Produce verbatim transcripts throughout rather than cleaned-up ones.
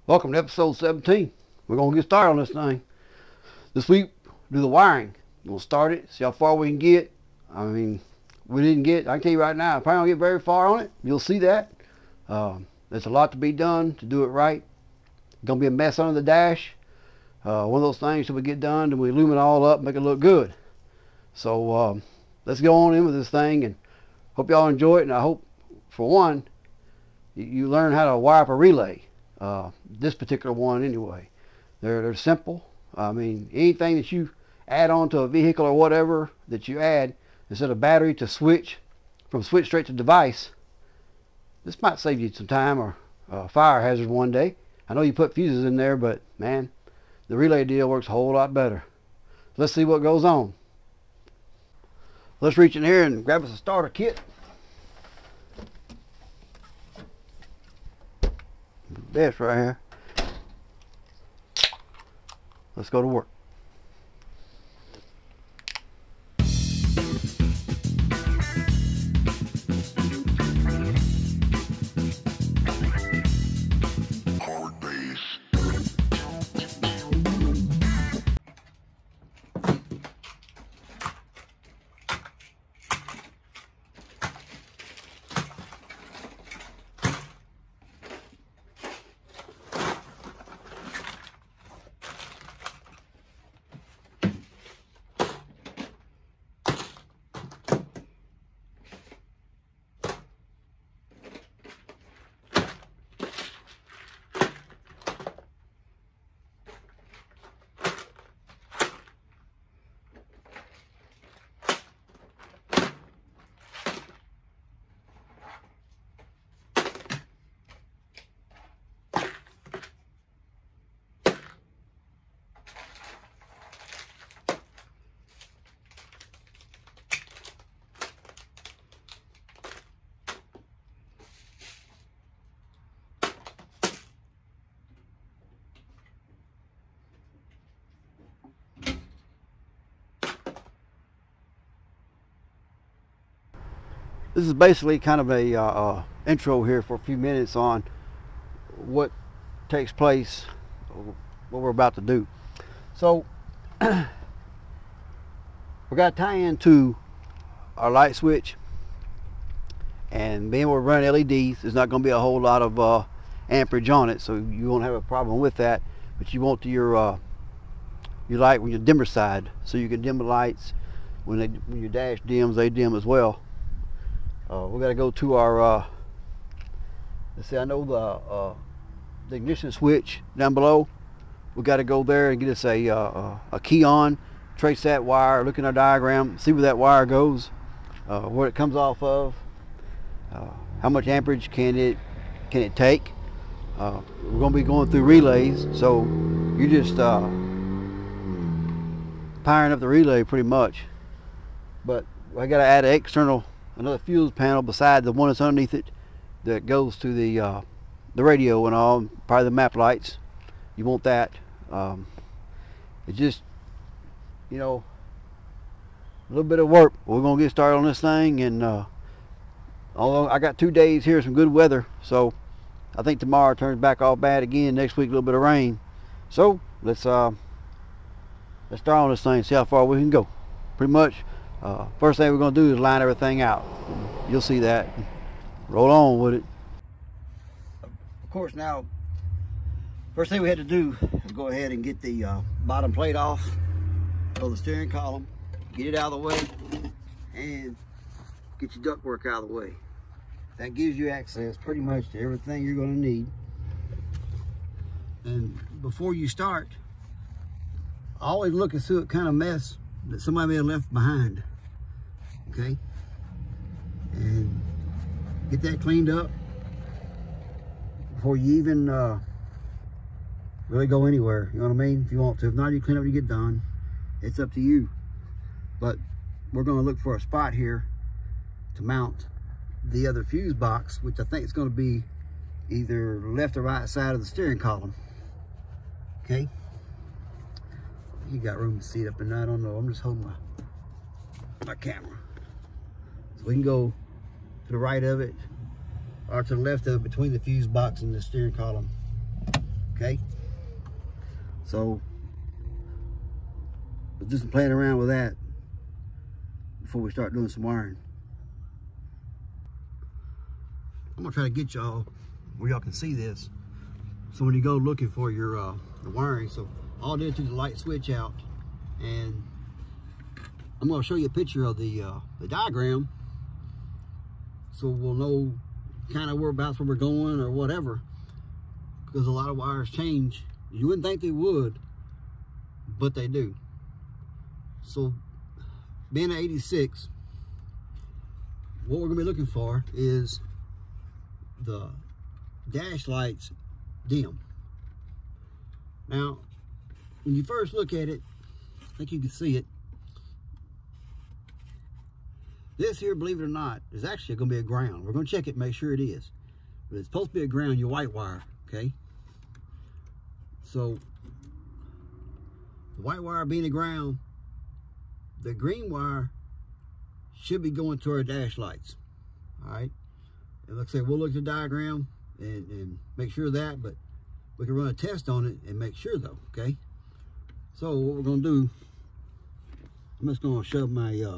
Welcome to episode seventeen. We're going to get started on this thing. This week, do the wiring. We'll start it, see how far we can get. I mean, we didn't get, I can tell you right now, I probably don't get very far on it. You'll see that. Um, there's a lot to be done to do it right. Going to be a mess under the dash. Uh, one of those things till we get done, then we lumen it all up and make it look good. So um, let's go on in with this thing, and hope y'all enjoy it. And I hope, for one, you, you learn how to wire up a relay. Uh, this particular one anyway. They're, they're simple. I mean, anything that you add on to a vehicle or whatever that you add, instead of battery to switch, from switch straight to device, this might save you some time or uh, fire hazard one day. I know you put fuses in there, but man, the relay deal works a whole lot better. Let's see what goes on. Let's reach in here and grab us a starter kit. Best right here. Let's go to work. This is basically kind of a uh, uh, intro here for a few minutes on what takes place, what we're about to do. So we got to tie into our light switch, and being able to run L E Ds, there's not going to be a whole lot of uh, amperage on it, so you won't have a problem with that. But you want your uh, your light when your dimmer side, so you can dim the lights when they when your dash dims, they dim as well. Uh, we got to go to our, uh, let's see, I know the, uh, the ignition switch down below. We got to go there and get us a, uh, a key on, trace that wire, look in our diagram, see where that wire goes, uh, where it comes off of, uh, how much amperage can it, can it take. Uh, we're going to be going through relays, so you're just uh, powering up the relay pretty much. But I got to add an external another fuse panel beside the one that's underneath it that goes to the uh, the radio and all, probably the map lights. You want that. Um, it's just, you know, a little bit of work. We're gonna get started on this thing, and uh, although I got two days here, some good weather, so I think tomorrow turns back all bad again. Next week a little bit of rain. So let's uh, let's start on this thing, see how far we can go. Pretty much. Uh, first thing we're going to do is line everything out. You'll see that. Roll on with it. Of course, now, first thing we had to do is go ahead and get the uh, bottom plate off of the steering column, get it out of the way, and get your ductwork out of the way. That gives you access pretty much to everything you're going to need. And before you start, always look and see what kind of mess that somebody may have left behind. Okay, and get that cleaned up before you even uh, really go anywhere. You know what I mean? If you want to. If not, you clean up when you get done. It's up to you. But we're going to look for a spot here to mount the other fuse box, which I think is going to be either left or right side of the steering column. Okay. You got room to see it up in there. I don't know. I'm just holding my my camera. So we can go to the right of it or to the left of it, between the fuse box and the steering column. okay? So, we'll do some playing around with that before we start doing some wiring. I'm gonna try to get y'all where y'all can see this. So when you go looking for your uh, the wiring, so all I did took the light switch out, and I'm gonna show you a picture of the uh, the diagram, so we'll know kind of whereabouts where we're going or whatever. Because a lot of wires change. You wouldn't think they would, but they do. So being an eighty-six, what we're gonna be looking for is the dash lights dim. Now, when you first look at it, I think you can see it. This here, believe it or not, is actually gonna be a ground. We're gonna check it, make sure it is. But it's supposed to be a ground, your white wire, okay? So, the white wire being a ground, the green wire should be going to our dash lights, all right? And like I said, we'll look at the diagram and, and make sure of that, but we can run a test on it and make sure though, okay? So what we're gonna do, I'm just gonna shove my uh,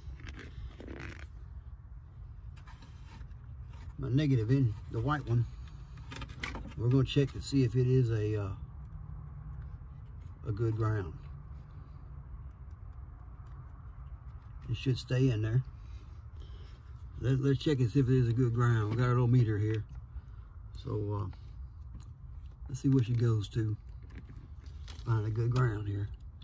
my negative in the white one. We're gonna check to see if it is a uh, a good ground. It should stay in there. Let, let's check and see if it is a good ground. We got our little meter here. So uh, let's see where she goes to. Find a good ground here.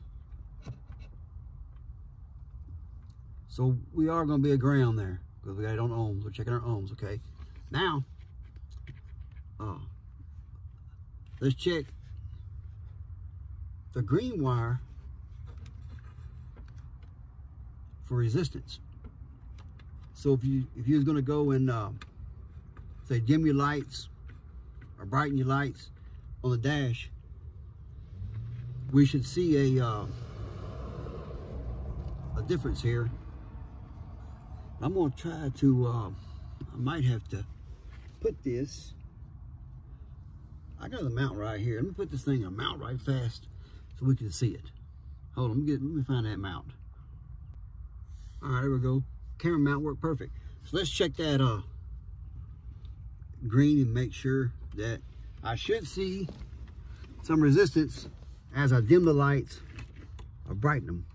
So we are going to be a ground there because we got it on ohms. We're checking our ohms, okay? Now, uh, let's check the green wire for resistance. So if you if you was going to go and uh, say dim your lights or brighten your lights on the dash, we should see a uh, a difference here. I'm going to try to. Uh, I might have to put this. I got the mount right here. Let me put this thing in a mount right fast so we can see it. Hold on. Let me, get, let me find that mount. All right, there we go. Camera mount worked perfect. So let's check that uh, green and make sure that I should see some resistance as I dim the lights or brighten them.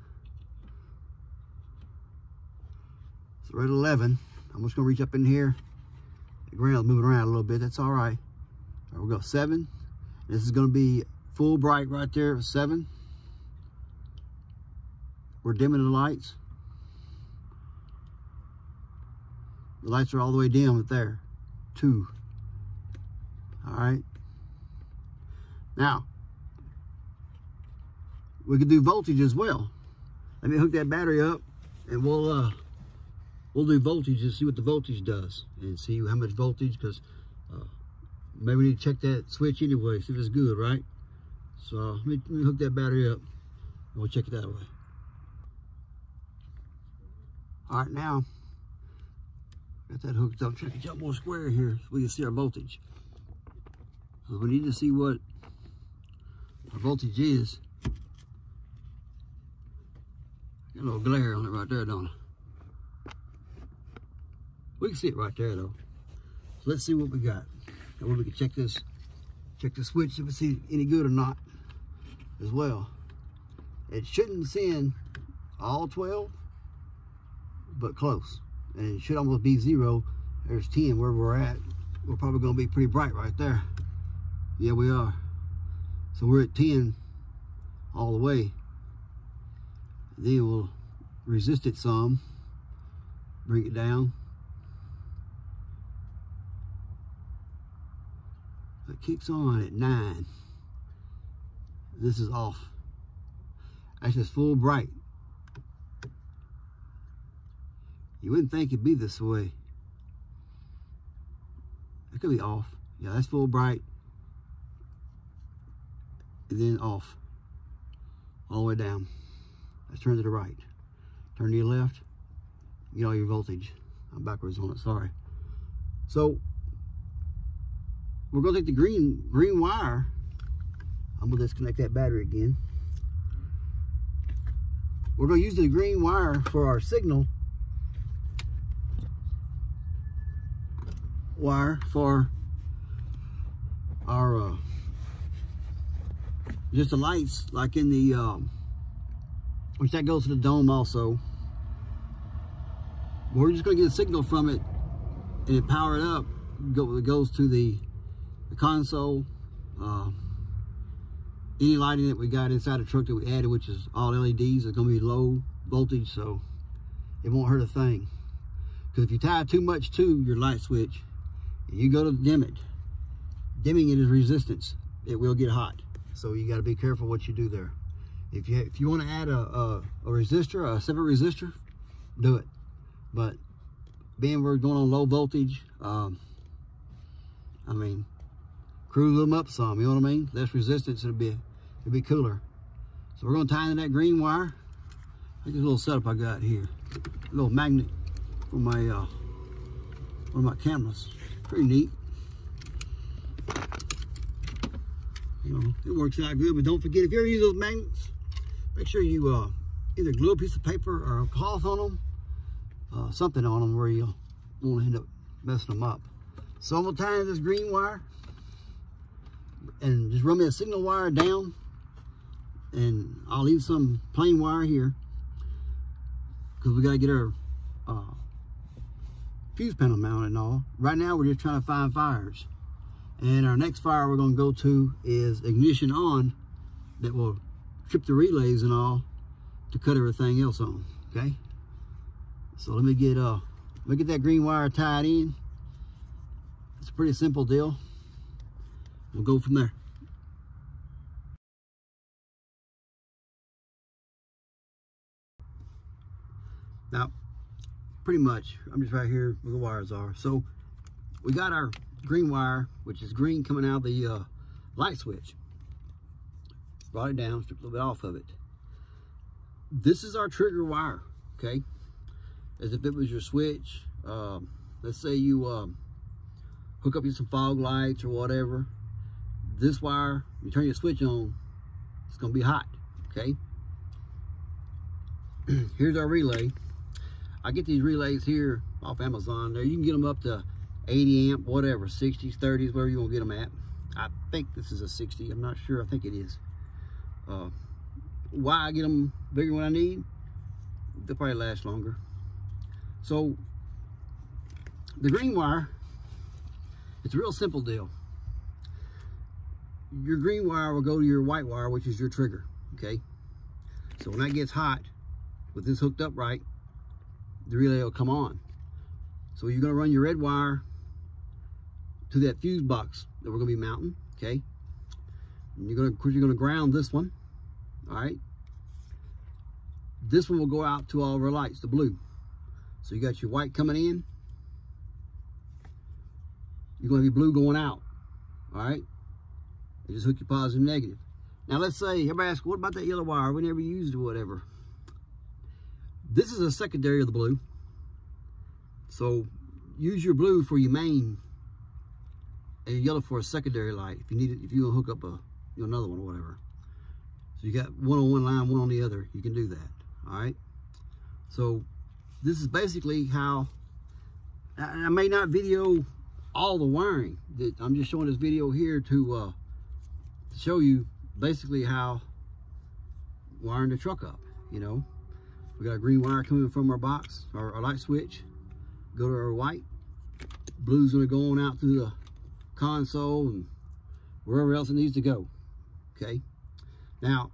So we're at eleven. I'm just gonna reach up in here. The ground's moving around a little bit. That's all right. All right, we'll go seven. This is gonna be full bright right there at seven. We're dimming the lights. The lights are all the way dim up there. Two. All right. Now, we could do voltage as well. Let me hook that battery up and we'll uh, we'll do voltage and see what the voltage does and see how much voltage, because uh, maybe we need to check that switch anyway, see if it's good, right? So let me, let me hook that battery up and we'll check it that way. All right, now, got that hooked up. Check it out more square here so we can see our voltage. So we need to see what our voltage is. Got a little glare on it right there, don't I? We can see it right there though. So let's see what we got. And when we can check this, check the switch if it's any good or not as well. It shouldn't send all twelve, but close. And it should almost be zero. There's ten where we're at. We're probably gonna be pretty bright right there. Yeah, we are. So we're at ten all the way. Then we'll resist it some, bring it down. It kicks on at nine. This is off. That's just full bright. You wouldn't think it'd be this way. It could be off. Yeah, that's full bright. And then off. All the way down. Let's turn to the right. Turn to your left. Get all your voltage. I'm backwards on it, sorry. So, we're going to take the green green wire I'm gonna disconnect that battery again. We're gonna use the green wire for our signal wire for our uh, just the lights, like in the um, which that goes to the dome also. We're just gonna get a signal from it and it power it up. Go, it goes to the, the console. Uh, any lighting that we got inside the truck that we added, which is all L E Ds, is gonna be low voltage, so it won't hurt a thing. Because if you tie too much to your light switch, and you go to dim it, dimming it is resistance. It will get hot, so you got to be careful what you do there. If you if you want to add a, a a resistor, a separate resistor, do it. But being we're going on low voltage, um, I mean, cruise them up some. You know what I mean? Less resistance, it'll be it'll be cooler. So we're going to tie in that green wire. Look at this little setup I got here. A little magnet for my uh, one of my cameras. Pretty neat. You know, it works out good, but don't forget, if you ever use those magnets, make sure you uh, either glue a piece of paper or a cloth on them, uh, something on them where you won't end up messing them up. So I'm gonna tie in this green wire and just run me a signal wire down, and I'll leave some plain wire here because we gotta get our uh, fuse panel mounted and all. Right now we're just trying to find fires, and our next fire we're going to go to is ignition on, that will trip the relays and all to cut everything else on. Okay, so let me get uh let me get that green wire tied in. It's a pretty simple deal. We'll go from there. Now pretty much, I'm just right here where the wires are. So we got our green wire, which is green coming out of the uh, light switch. Brought it down, stripped a little bit off of it. This is our trigger wire, okay? As if it was your switch. Um, let's say you um, hook up some fog lights or whatever. This wire, you turn your switch on, it's gonna be hot, okay? Here's our relay. I get these relays here off Amazon. There, you can get them up to eighty amp, whatever, sixties, thirties, wherever you want to get them at. I think this is a sixty. I'm not sure. I think it is. Uh, why I get them bigger when I need? They'll probably last longer. So the green wire, it's a real simple deal. Your green wire will go to your white wire, which is your trigger. Okay. So when that gets hot, with this hooked up right, the relay will come on. So you're going to run your red wire to that fuse box that we're going to be mounting, okay? And you're going to, of course, you're going to ground this one, all right? This one will go out to all of our lights, the blue. So you got your white coming in. You're going to be blue going out, all right? You just hook your positive and negative. Now let's say, everybody asks, what about that yellow wire? We never used it or whatever. This is a secondary of the blue. So use your blue for your main and your yellow for a secondary light. If you need it, if you want to hook up a you know, another one or whatever. So you got one on one line, one on the other, you can do that. All right. So this is basically how, I, I may not video all the wiring. I'm just showing this video here to, uh, to show you basically how wiring the truck up, you know. We got a green wire coming from our box, our, our light switch. Go to our white. Blue's gonna go on out through the console and wherever else it needs to go. Okay. Now,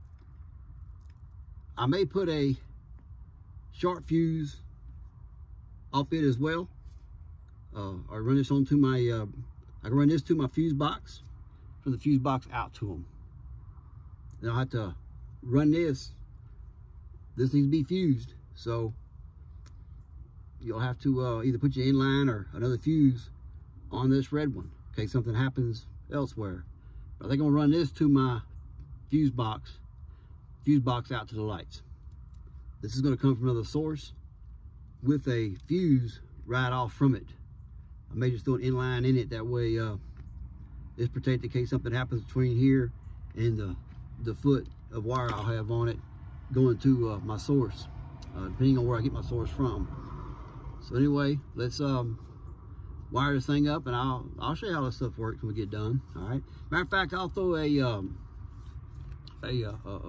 I may put a short fuse off it as well. Uh, I run this onto my, uh, I can run this to my fuse box, from the fuse box out to them. Then I'll have to run this. This needs to be fused, so you'll have to uh, either put your inline or another fuse on this red one in case something happens elsewhere. But I think I'm gonna run this to my fuse box, fuse box out to the lights. This is gonna come from another source with a fuse right off from it. I may just throw an inline in it, that way uh, it's protected in case something happens between here and the, the foot of wire I'll have on it going to uh, my source, uh, depending on where I get my source from. So anyway, let's um, wire this thing up, and I'll I'll show you how this stuff works when we get done. All right. Matter of fact, I'll throw a um, a uh, uh,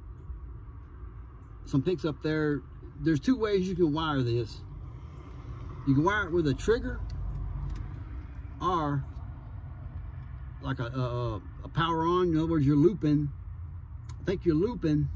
some pics up there. There's two ways you can wire this. You can wire it with a trigger, or like a, a, a power on. In other words, you're looping. I think you're looping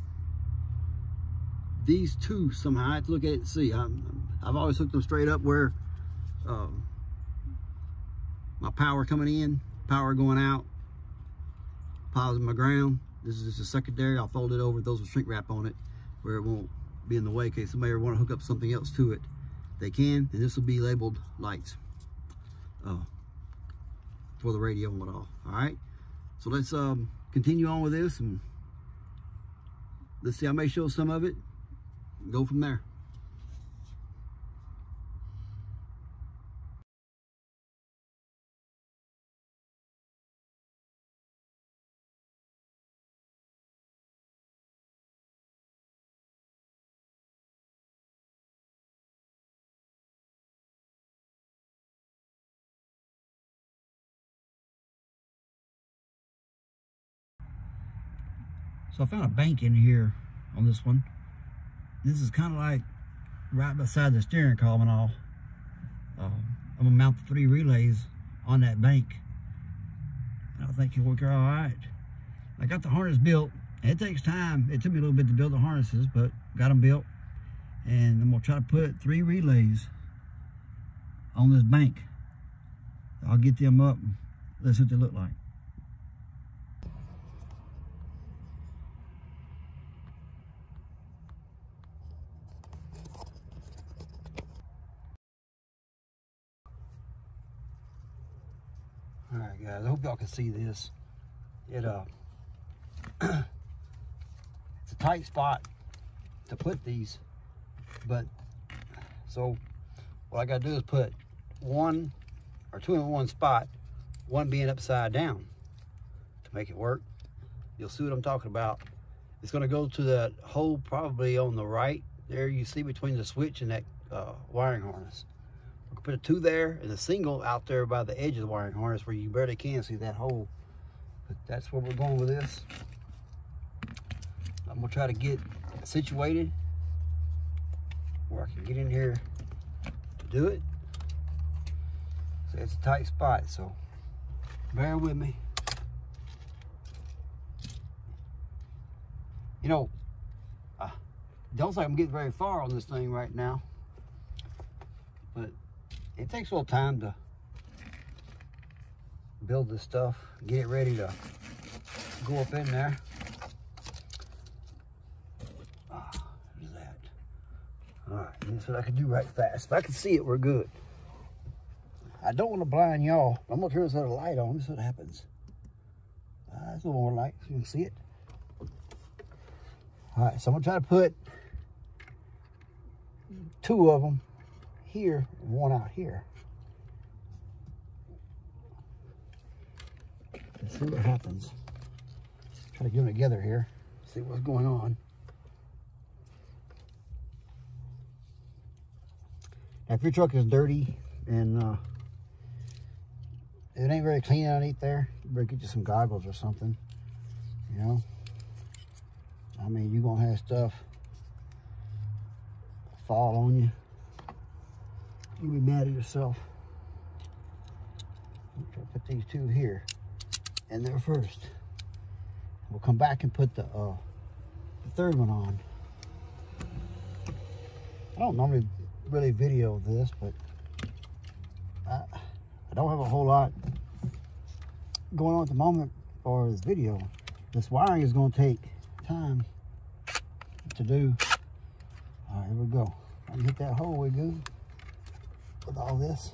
these two somehow. I have to look at it and see. I'm, I've always hooked them straight up where um, my power coming in, power going out, positive my ground. This is just a secondary. I'll fold it over. Those will shrink wrap on it where it won't be in the way in case somebody ever want to hook up something else to it. They can, and this will be labeled lights uh, for the radio and what all. All right, so let's um, continue on with this, and let's see. I may show some of it and go from there. So I found a bank in here on this one. This is kind of like right beside the steering column and all. Uh, I'm gonna mount the three relays on that bank. And I think it'll work all right. I got the harness built. It takes time. It took me a little bit to build the harnesses, but got them built. And I'm gonna try to put three relays on this bank. I'll get them up and let's see what they look like. All right, guys, I hope y'all can see this. It uh, it's a tight spot to put these, but so what I gotta do is put one or two in one spot, one being upside down to make it work. You'll see what I'm talking about. It's gonna go to that hole probably on the right there. You see between the switch and that uh, wiring harness. Put a two there and a single out there by the edge of the wiring harness where you barely can see that hole. But that's where we're going with this. I'm gonna try to get situated where I can get in here to do it. So it's a tight spot, so bear with me. You know, uh, don't think I'm getting very far on this thing right now, but it takes a little time to build this stuff, get it ready to go up in there. Ah, what is that? All right, that's what I can do right fast. If I can see it, we're good. I don't want to blind y'all. I'm gonna turn this other light on. This is what happens. Uh, there's a little more light so you can see it. All right, so I'm gonna try to put two of them here and one out here. Let's see what happens. Try to get them together here. See what's going on. Now, if your truck is dirty and uh, it ain't very clean underneath there, you better get you some goggles or something. You know, I mean, you're gonna have stuff fall on you. You'll be mad at yourself. I'm trying to put these two here in there first. We'll come back and put the, uh, the third one on. I don't normally really video this, but I, I don't have a whole lot going on at the moment for this video. This wiring is going to take time to do. All right, here we go. I can hit that hole, we're good with all this.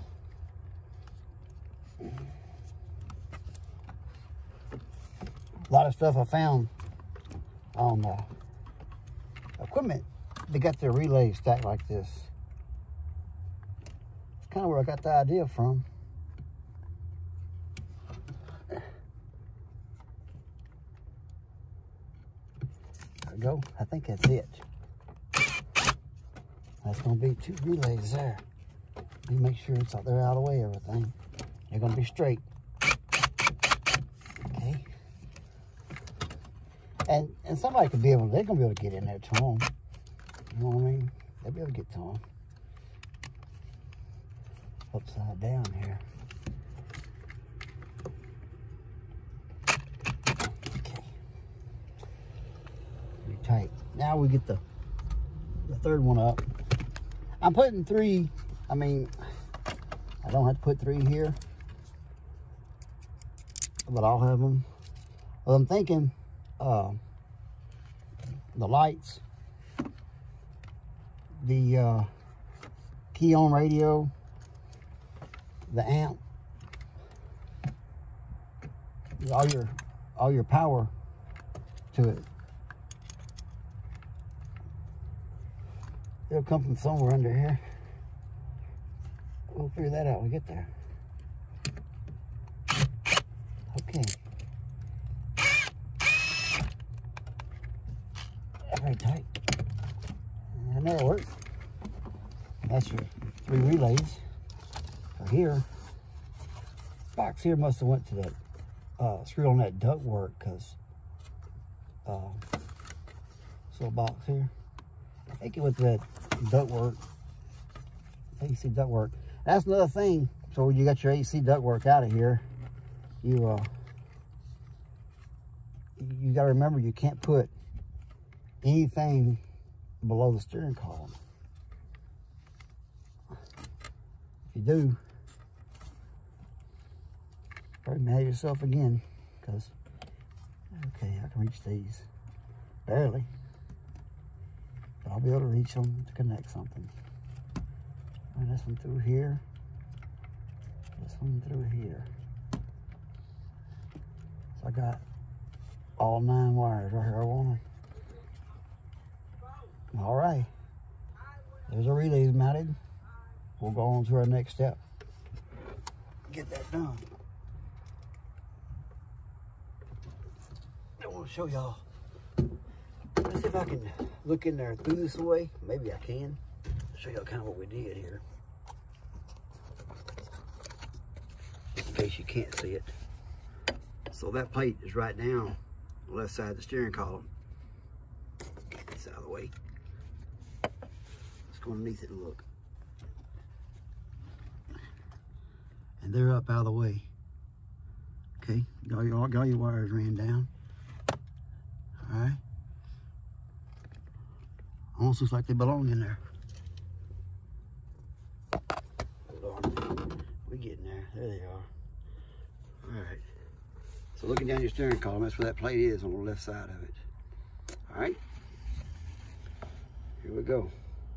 A lot of stuff I found on uh, equipment, they got their relays stacked like this. It's kind of where I got the idea from. we go. I think that's it. That's gonna be two relays there. Let me make sure it's out there out of the way, everything. They're gonna be straight. Okay. And and somebody could be able, they're gonna be able to get in there to them. You know what I mean? They'll be able to get to them. Upside down here. Okay. Be tight. Now we get the the third one up. I'm putting three. I mean, I don't have to put three here, but I'll have them. Well, I'm thinking uh, the lights, the uh, key on radio, the amp, all your all your power to it. It'll come from somewhere under here. We'll figure that out when we get there. Okay. Very tight. And that'll work. That's your three relays for here. Box here must have went to that uh, screw on that duct work, because uh, this little box here. I think it went to that duct work. A C duct work. That's another thing. So when you got your A C duct work out of here, you uh, you got to remember you can't put anything below the steering column. If you do, probably mad at yourself again, because okay, I can reach these barely. I'll be able to reach them to connect something. Run this one through here. This one through here. So I got all nine wires right here I want them. All right. There's our relays mounted. We'll go on to our next step. Get that done. I want to show y'all. Let's see if I can look in there through this way. Maybe I can. Show y'all kind of what we did here. Just in case you can't see it. So that plate is right down the left side of the steering column. Get this out of the way. Let's go underneath it and look. And they're up out of the way. Okay, got your, got your wires ran down. All right. Almost looks like they belong in there. Hold on. We're getting there. There they are. All right. So looking down your steering column, that's where that plate is on the left side of it. All right. Here we go.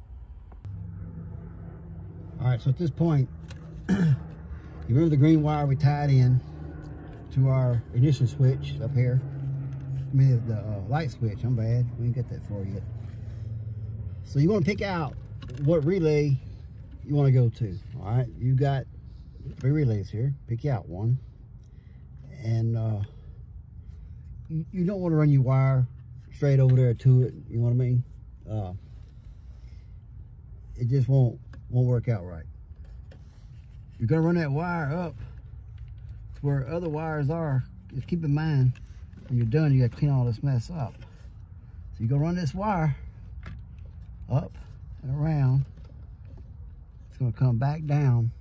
All right, so at this point, you remember the green wire we tied in to our ignition switch up here? I mean, the uh, light switch. I'm bad. We didn't get that far yet. So you want to pick out what relay you want to go to. All right, you got three relays here. Pick out one, and uh, you, you don't want to run your wire straight over there to it. You know what I mean? Uh, it just won't won't work out right. You're gonna run that wire up to where other wires are. Just keep in mind when you're done, you got to clean all this mess up. So you're gonna run this wire up and around. It's going to come back down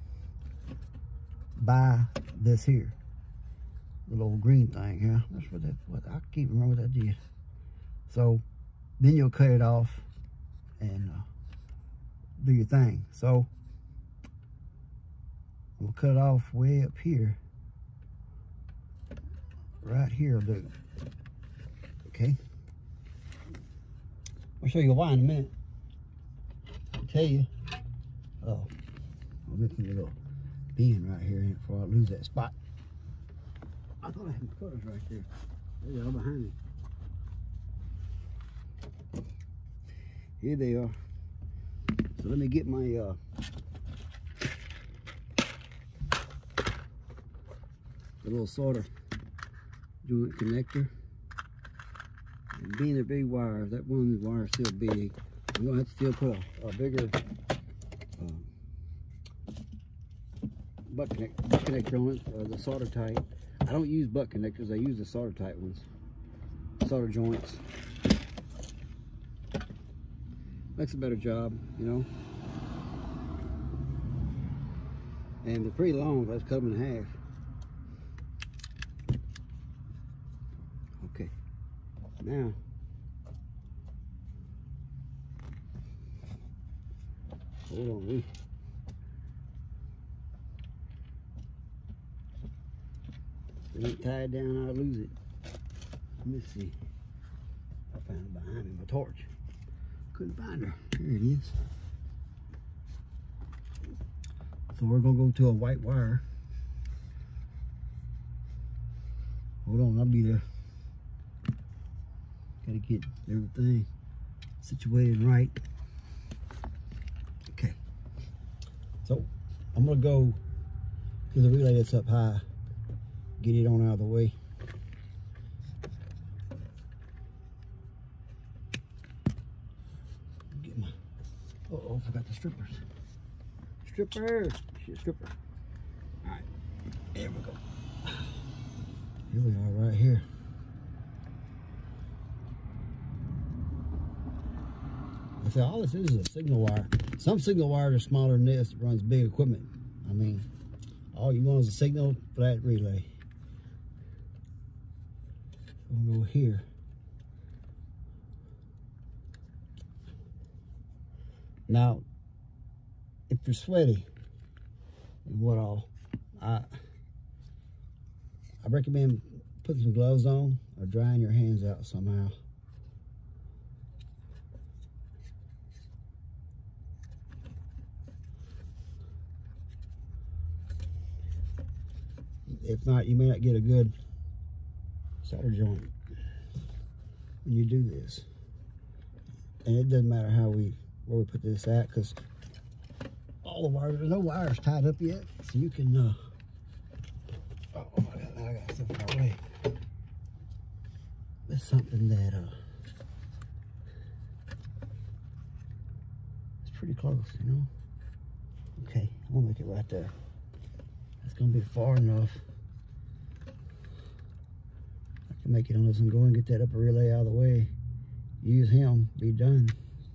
by this here, the little green thing here. That's what that. What I can't remember what that did. So then you'll cut it off and uh, do your thing. So we'll cut it off way up here. Right here, dude. Okay. I'll show you why in a minute. I'll tell you. Oh, I'm missing a little bend right here before I lose that spot. I thought I had my cutters right there. There they are behind me. Here they are. So let me get my uh, the little solder joint connector. And being they're big wires, that one wire is still big. I'm gonna have to still put a, a bigger um, butt connect, connector on it, uh, the solder tight. I don't use butt connectors, I use the solder tight ones. Solder joints. Makes a better job, you know. And they're pretty long, let's cut them in half. Okay, now hold on, we if it ain't tied down, I'll lose it. Let me see. I found it behind me, my torch. Couldn't find her. There it is. So we're gonna go to a white wire. Hold on, I'll be there. Gotta get everything situated right. Okay. So I'm gonna go to the relay that's up high. Get it on out of the way. Get my, uh oh, I forgot the strippers. Stripper, shit, stripper. All right, there we go. Here we are, right here. I said all this is is a signal wire. Some signal wires are smaller than this. It runs big equipment. I mean, all you want is a signal for that relay. We'll go here. Now, if you're sweaty and what all, I I recommend putting some gloves on or drying your hands out somehow. If not, you may not get a good solder joint when you do this. And it doesn't matter how we where we put this at, because all the wires, there's no wires tied up yet, so you can uh oh, oh my god, I got stuff in my way. That's something that uh it's pretty close, you know. Okay, I'm gonna make it right there. That's gonna be far enough. I can make it unless I'm going to get that upper relay out of the way. Use him, be done.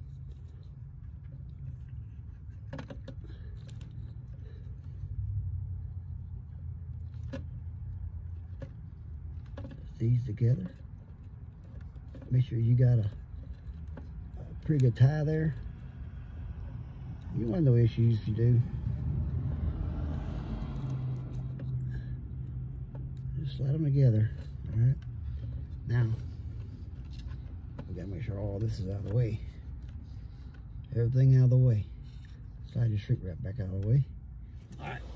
Put these together. Make sure you got a, a pretty good tie there. You won't have no issues if you do. Just slide them together. All right. Now, we gotta make sure all this is out of the way. Everything out of the way. Slide your shrink wrap back out of the way. All right.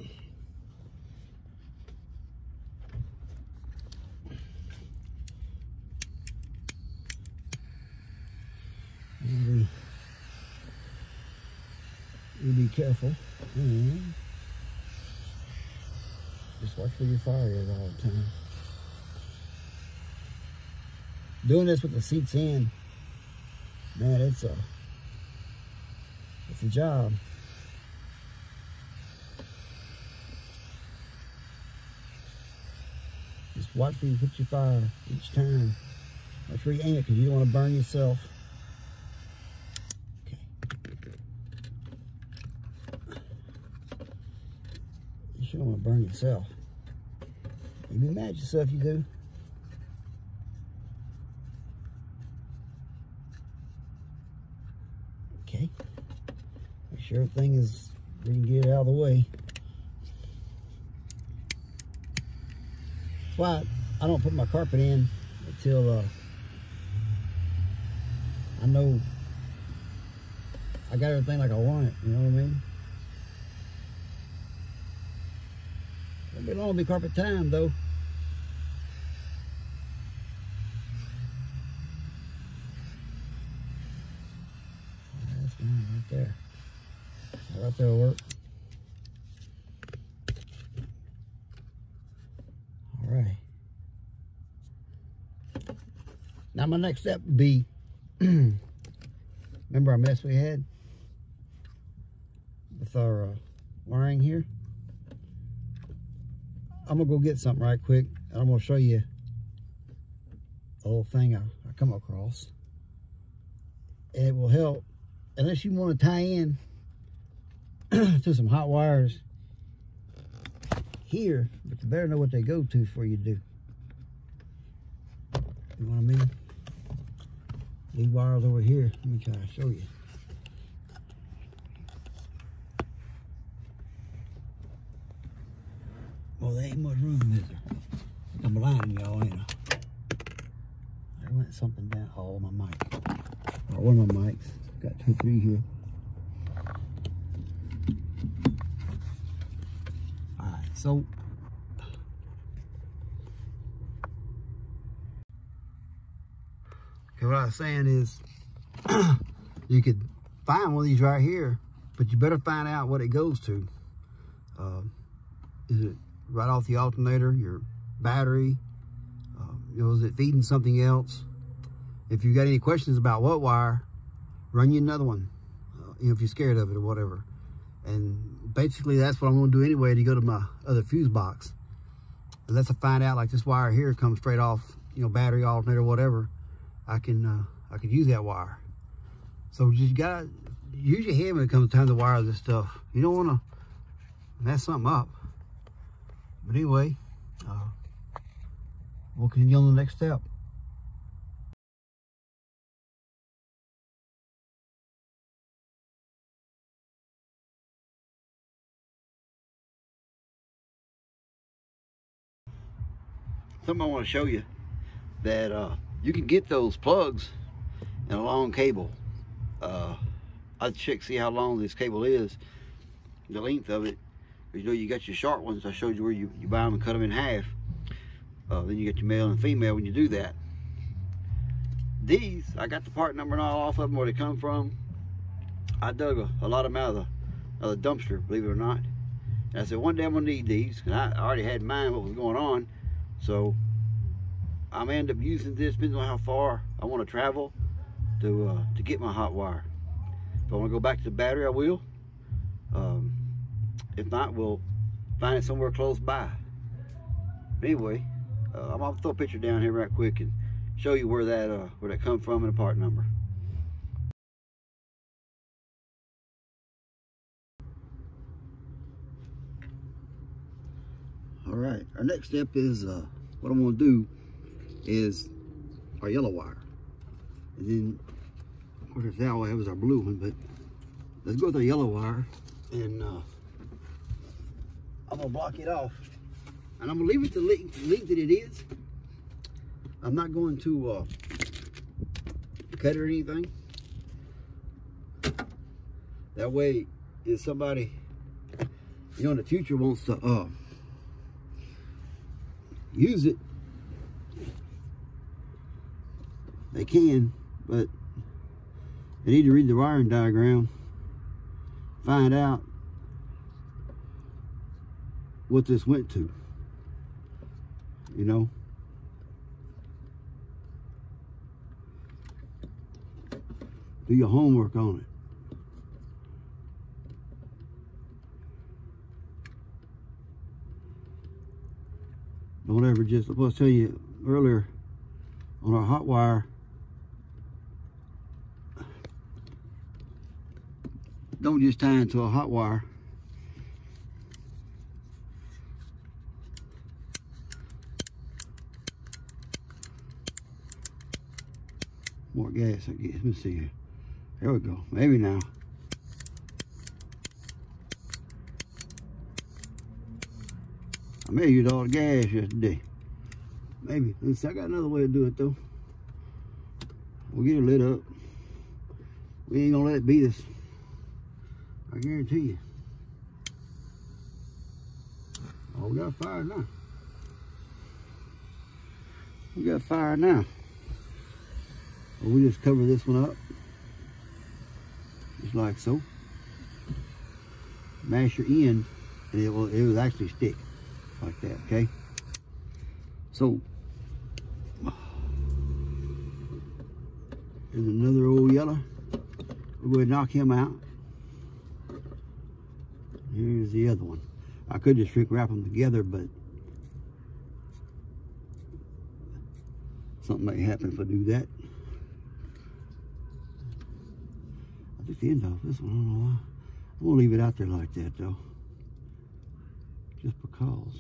And we, we be careful. And just watch where your fire is all the time. Doing this with the seats in, man, it's a, it's a job. Just watch where you put your fire each time. Watch where you aim it, because you don't want to burn yourself. Okay. You don't want to burn yourself. You'd be mad at yourself if you do. Okay, make sure everything is, we can get it out of the way. Well, I, I don't put my carpet in until uh, I know I got everything like I want it, you know what I mean? It'll be long, it'll be carpet time though. Right there. Right there will work. All right. Now my next step would be, remember our mess we had with our uh, wiring here? I'm gonna go get something right quick, and I'm gonna show you a little thing I, I come across. And it will help, unless you want to tie in to some hot wires here, but you better know what they go to before you do. You know what I mean? These wires over here, let me try to show you. Well, there ain't much room, is there? I'm blinding y'all, ain't I? There went something down. Oh, my mic. Or one of my mics. Got two, three here. Alright, so okay, what I was saying is you could find one of these right here, but you better find out what it goes to. Uh, is it right off the alternator, your battery? Uh, you know, is it feeding something else? If you got any questions about what wire, run you another one. Uh, you know, if you're scared of it or whatever. And basically, that's what I'm going to do anyway to go to my other fuse box. Unless I find out, like this wire here comes straight off, you know, battery, alternator, whatever. I can uh, I could use that wire. So just gotta use your head when it comes time to wire this stuff. You don't want to mess something up. But anyway, uh, we'll continue on the next step. Something I want to show you, that uh, you can get those plugs in a long cable. Uh, I check see how long this cable is, the length of it. You know, you got your short ones. I showed you where you, you buy them and cut them in half. Uh, then you get your male and female when you do that. These, I got the part number and all off of them, where they come from. I dug a, a lot of them out of the, out of the dumpster, believe it or not. And I said, one day I'm gonna need these, and I already had in mind what was going on. So I'm gonna end up using this, depending on how far I want to travel to uh, to get my hot wire. If I want to go back to the battery, I will. Um, if not, we'll find it somewhere close by. But anyway, uh, I'm gonna throw a picture down here right quick and show you where that uh, where that come from and the part number. All right, our next step is uh, what I'm going to do is our yellow wire. And then, of course, that all I have is our blue one, but let's go with our yellow wire, and uh, I'm going to block it off. And I'm going to leave it the length, the length that it is. I'm not going to uh, cut it or anything. That way, if somebody, you know, in the future wants to uh, use it, they can, but they need to read the wiring diagram, find out what this went to, you know. Do your homework on it. Don't ever just, I was telling you earlier on our hot wire, don't just tie into a hot wire. More gas, I guess. Let me see here. There we go. Maybe now. I may have used all the gas yesterday. Maybe. Let's see, I got another way to do it though. We'll get it lit up. We ain't gonna let it beat us. I guarantee you. Oh, we got fire now. We got fire now. Well, we just cover this one up. Just like so. Mash your end and it will, it will actually stick. Like that, okay? So, There's another old yellow. We'll go ahead and knock him out. Here's the other one. I could just shrink wrap them together, but something might happen if I do that. I took the end off this one. I don't know why. I'm gonna leave it out there like that though, just because.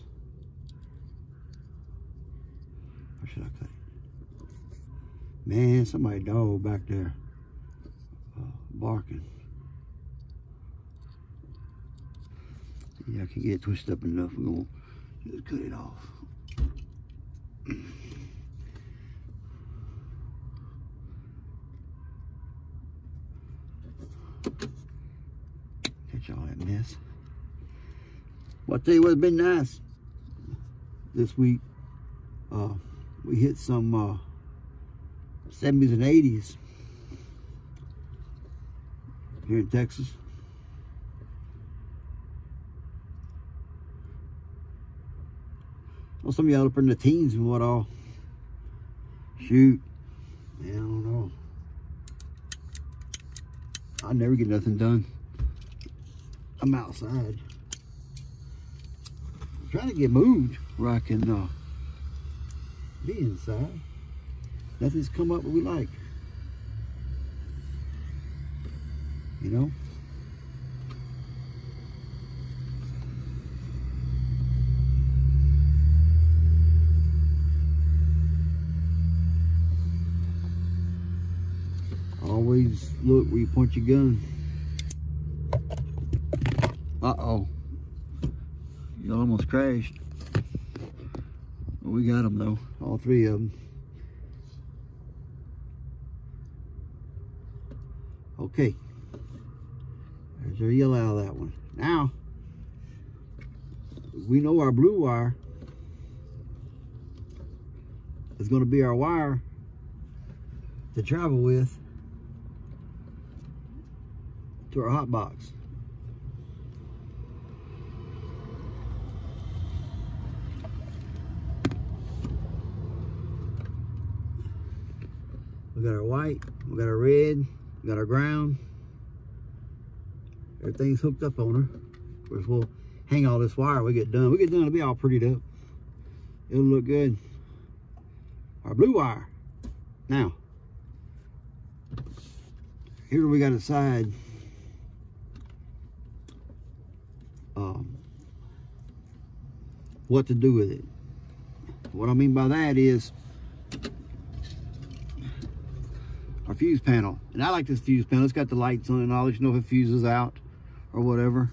Or should I cut it? Man, somebody dog back there uh, barking. Yeah, I can get it twisted up enough. We're gonna just cut it off. Catch all that mess. Well, I tell you what's been nice this week. Uh, we hit some uh, seventies and eighties here in Texas. Well, some of y'all up in the teens and what all. Shoot. Man, I don't know. I never get nothing done. I'm outside. I'm trying to get moved where I can uh, be inside. Nothing's come up what we like. You know? Always look where you point your gun. Uh-oh. You almost crashed. Well, we got them though, all three of them. Okay. There's our yellow out of that one. Now, we know our blue wire is going to be our wire to travel with to our hot box. We got our white, we got our red, we got our ground. Everything's hooked up on her. Of course, we'll hang all this wire when we get done. We get done, it'll be all prettied up. It'll look good. Our blue wire. Now, here we got to decide um, what to do with it. What I mean by that is our fuse panel. And I like this fuse panel. It's got the lights on it and all. You know if it fuses out or whatever.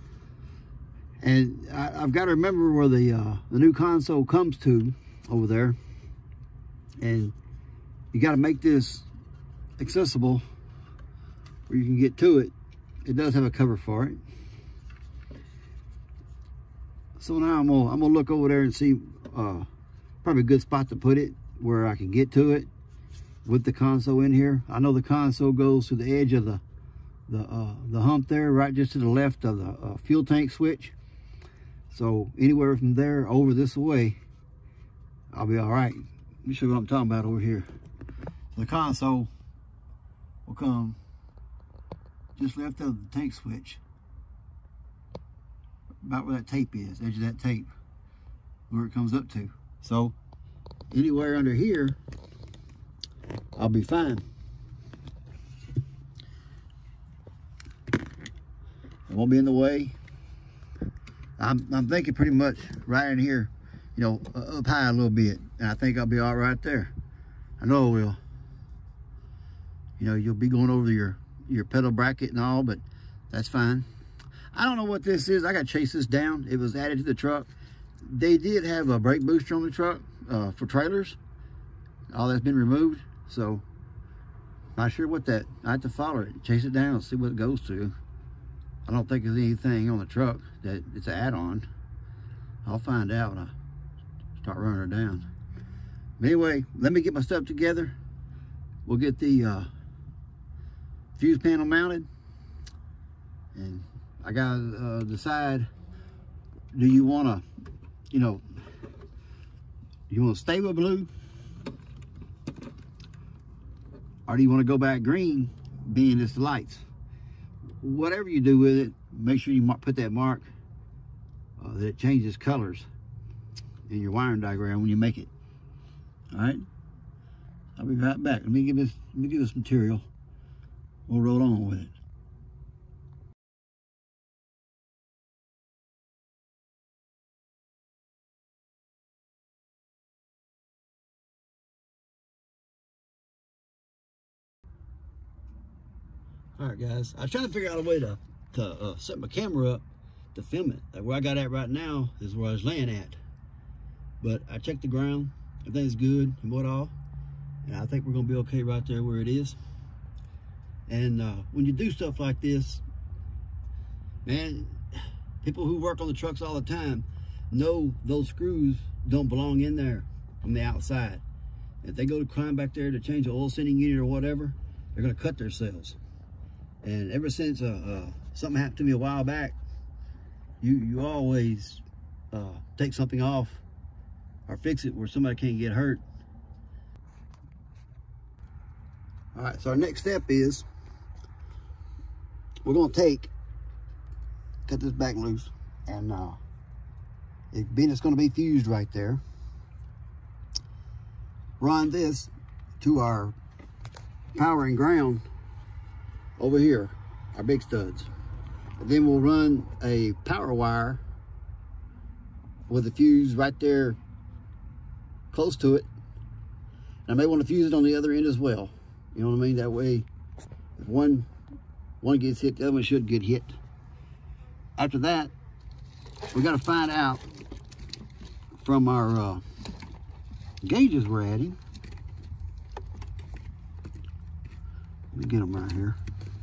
And I, I've got to remember where the uh, the new console comes to over there. And you got to make this accessible where you can get to it. It does have a cover for it. So now I'm gonna I'm gonna look over there and see uh, probably a good spot to put it where I can get to it with the console in here. I know the console goes to the edge of the the uh, the hump there, right just to the left of the uh, fuel tank switch. So anywhere from there over this way, I'll be all right. Let me show you what I'm talking about over here. The console will come just left of the tank switch, about where that tape is, edge of that tape, where it comes up to. So anywhere under here, I'll be fine. It won't be in the way. I'm, I'm thinking pretty much right in here, you know, up high a little bit, and I think I'll be all right there. I know I will. You know, you'll be going over your your pedal bracket and all, but that's fine. I don't know what this is. I got to chase this down. It was added to the truck. They did have a brake booster on the truck uh, for trailers. All that's been removed, so not sure what that. I have to follow it, chase it down, see what it goes to. I don't think there's anything on the truck that it's an add-on. I'll find out when I start running her down. But anyway, let me get my stuff together. We'll get the uh, fuse panel mounted, and I gotta uh, decide, do you want to, you know, you want to stay with blue, or do you want to go back green, being it's the lights? Whatever you do with it, make sure you put that mark uh, that it changes colors in your wiring diagram when you make it. All right, I'll be right back. Let me give this, let me give this material. We'll roll on with it. All right, guys, I was trying to figure out a way to, to uh, set my camera up to film it. Like where I got at right now is where I was laying at. But I checked the ground, everything's good and what all. And I think we're gonna be okay right there where it is. And uh, when you do stuff like this, man, people who work on the trucks all the time know those screws don't belong in there from the outside. If they go to climb back there to change the oil sending unit or whatever, they're gonna cut themselves. And ever since uh, uh, something happened to me a while back, you you always uh, take something off or fix it where somebody can't get hurt. All right, so our next step is we're gonna take, cut this back loose, and uh, it, being it's gonna be fused right there, run this to our power and ground over here, our big studs. And then we'll run a power wire with a fuse right there close to it. And I may want to fuse it on the other end as well. You know what I mean? That way, if one, one gets hit, the other one should get hit. After that, we got to find out from our uh, gauges we're adding. Let me get them right here.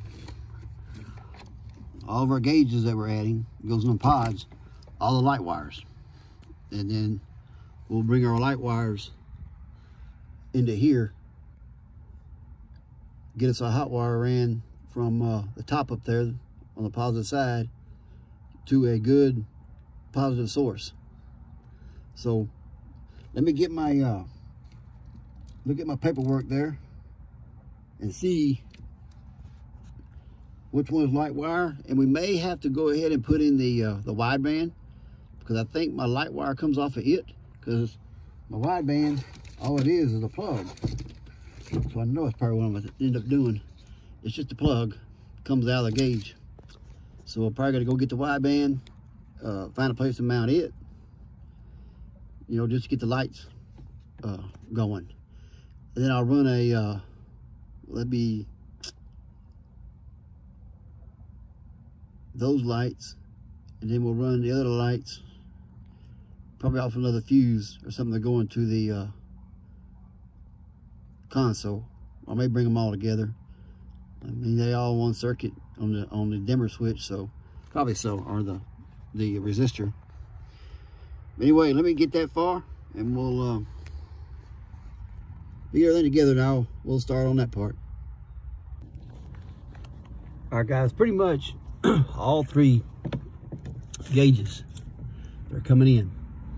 All of our gauges that we're adding goes on pods, all the light wires. And then we'll bring our light wires into here, get us a hot wire ran from uh, the top up there on the positive side to a good positive source. So let me get my, uh, look at my paperwork there and see which one is light wire. And we may have to go ahead and put in the uh, the wideband, because I think my light wire comes off of it, because my wideband, all it is is a plug. So I know it's probably what I'm gonna end up doing. It's just a plug, comes out of the gauge. So I'm probably gonna go get the wideband, uh, find a place to mount it, you know, just to get the lights uh, going. And then I'll run a, uh, that'd be those lights, and then we'll run the other lights probably off another fuse or something to go into the uh, console. I may bring them all together. I mean, they all one circuit on the on the dimmer switch, so probably so, or the the resistor. Anyway, let me get that far, and we'll uh, get everything together now. We'll start on that part. All right, guys, pretty much all three gauges are coming in.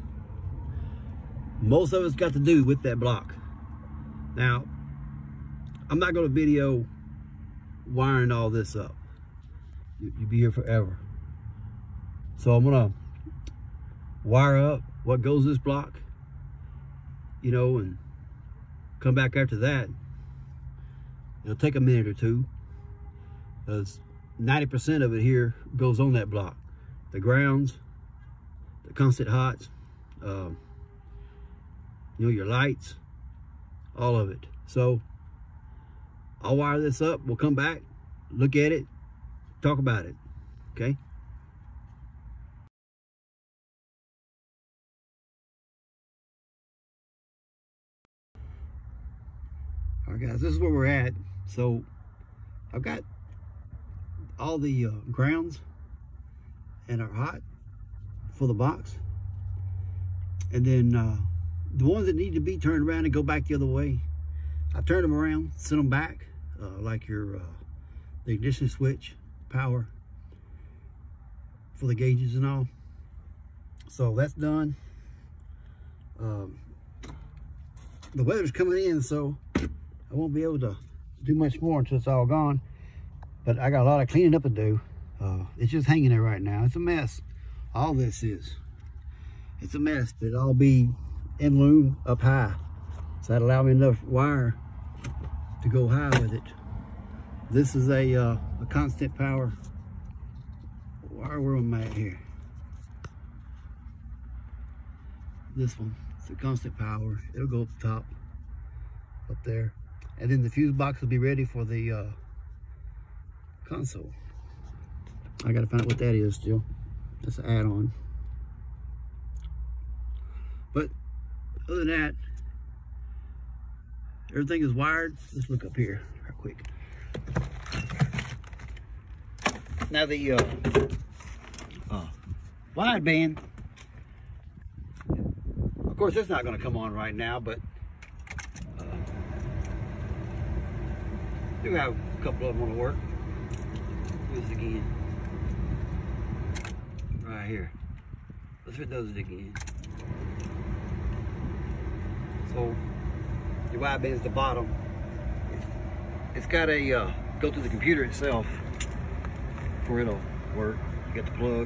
Most of it's got to do with that block. Now, I'm not going to video wiring all this up. You'll be here forever. So I'm going to wire up what goes this block, you know, and come back after that. It'll take a minute or two, because ninety percent of it here goes on that block. The grounds, the constant hots, um, you know, your lights, all of it. So I'll wire this up. We'll come back, look at it, talk about it, okay? All right, guys, this is where we're at. So I've got all the uh, grounds and our hot for the box, and then uh, the ones that need to be turned around and go back the other way, I turn them around, send them back, uh, like your uh, the ignition switch, power for the gauges and all. So that's done. Um, the weather's coming in, so I won't be able to do much more until it's all gone. But I got a lot of cleaning up to do. Uh, it's just hanging there right now. It's a mess. All this is. It's a mess, but it'll all be in loom up high. So that'll allow me enough wire to go high with it. This is a, uh, a constant power wire. Where am I at here? This one. It's a constant power. It'll go up the top, up there. And then the fuse box will be ready for the uh, console. I gotta find out what that is still. That's an add-on. But other than that, everything is wired. Let's look up here real quick. Now the uh, uh, wideband, of course, it's not going to come on right now, but uh, do have a couple of them want to work. Do this again. Right here. Let's see if it does it again. So your wideband is the bottom. It's got a uh, go through the computer itself for it'll work. You got the plug.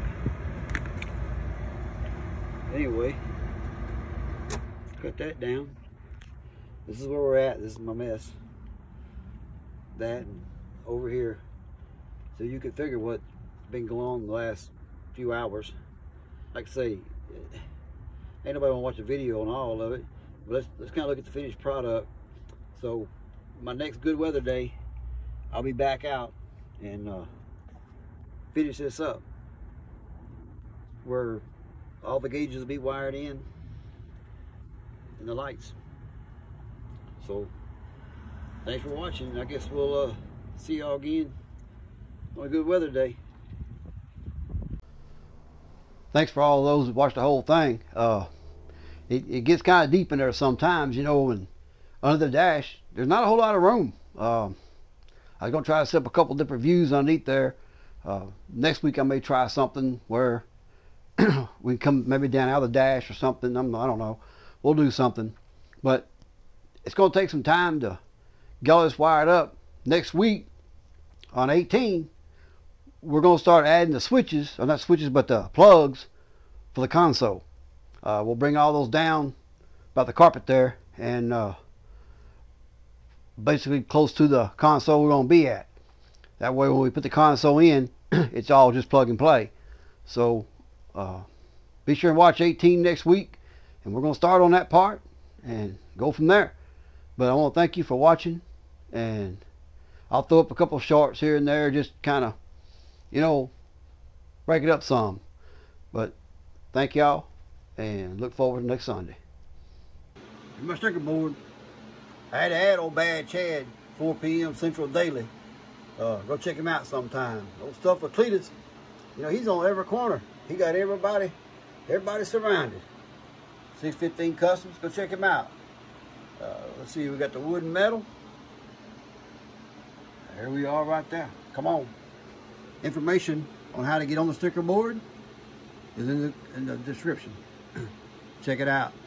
Anyway, cut that down. This is where we're at. This is my mess. That and over here. So you can figure what's been going on the last few hours. Like I say, ain't nobody gonna watch a video on all of it. But let's let's kind of look at the finished product. So my next good weather day, I'll be back out and uh, finish this up, where all the gauges will be wired in and the lights. So thanks for watching. I guess we'll uh, see y'all again on a good weather day. Thanks for all those who watched the whole thing. Uh, it, it gets kind of deep in there sometimes, you know, and under the dash, there's not a whole lot of room. Um, I was going to try to set up a couple different views underneath there. Uh, next week I may try something where we can come maybe down out of the dash or something. I'm, I don't know. We'll do something. But it's going to take some time to get all this wired up. Next week on eighteen, we're going to start adding the switches, or not switches, but the plugs for the console. Uh, we'll bring all those down about the carpet there, and uh, basically close to the console we're going to be at. That way when we put the console in, it's all just plug and play. So uh, be sure and watch eighteen next week, and we're going to start on that part and go from there. But I want to thank you for watching, and I'll throw up a couple shorts here and there, just kind of, you know, break it up some. But thank y'all, and look forward to next Sunday. My sticker board, I had to add old Bad Chad, four P M Central Daily. Uh, go check him out sometime. Old stuff with Cletus. You know, he's on every corner. He got everybody, everybody surrounded. six fifteen Customs, go check him out. Uh, let's see, we got the wood and metal. There we are right there. Come on. Information on how to get on the sticker board is in the, in the description. Check it out.